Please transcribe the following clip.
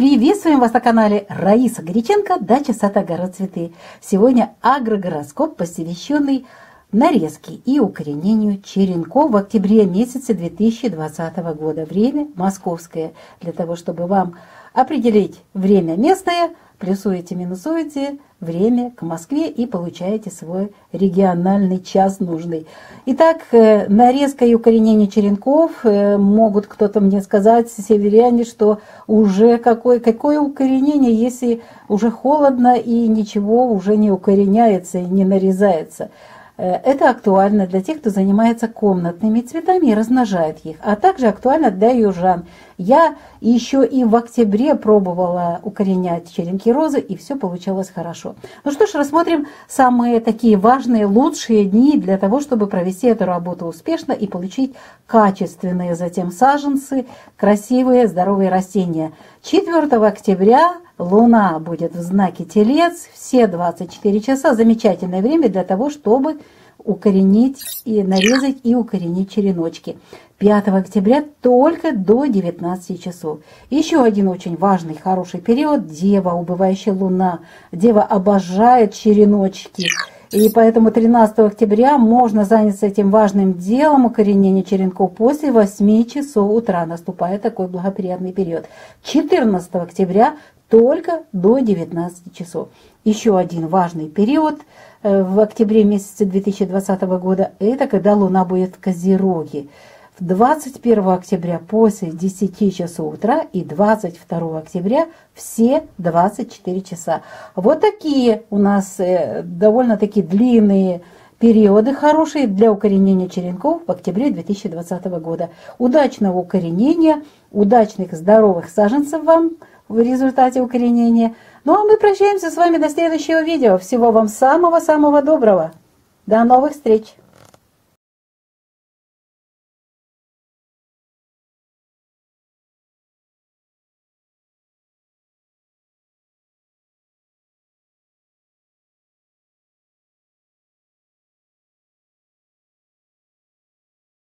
Приветствуем вас на канале Раиса Горяченко, дача, сад, огород, цветы. Сегодня агрогороскоп, посвященный нарезке и укоренению черенков в октябре месяце 2020 года. Время московское. Для того, чтобы вам определить время местное, плюсуете, минусуете время к Москве и получаете свой региональный час нужный. Итак, нарезка и укоренение черенков. Могут кто-то мне сказать, северяне, что уже какое укоренение, если уже холодно и ничего уже не укореняется и не нарезается. Это актуально для тех, кто занимается комнатными цветами и размножает их, а также актуально для южан. Я еще и в октябре пробовала укоренять черенки розы, и все получалось хорошо. Ну что ж, рассмотрим самые такие важные, лучшие дни для того, чтобы провести эту работу успешно и получить качественные затем саженцы, красивые, здоровые растения. 4 октября Луна будет в знаке Телец, все 24 часа, замечательное время для того, чтобы укоренить и нарезать и укоренить череночки. 5 октября только до 19 часов. Еще один очень важный, хороший период – Дева, убывающая Луна. Дева обожает череночки. И поэтому 13 октября можно заняться этим важным делом укоренения черенков после 8 часов утра. Наступает такой благоприятный период. 14 октября только до 19 часов. Еще один важный период в октябре месяце 2020 года – это когда Луна будет в Козероге. 21 октября после 10 часов утра и 22 октября все 24 часа. Вот такие у нас довольно-таки длинные периоды хорошие для укоренения черенков в октябре 2020 года. Удачного укоренения, удачных здоровых саженцев вам в результате укоренения. Ну а мы прощаемся с вами до следующего видео. Всего вам самого-самого доброго. До новых встреч!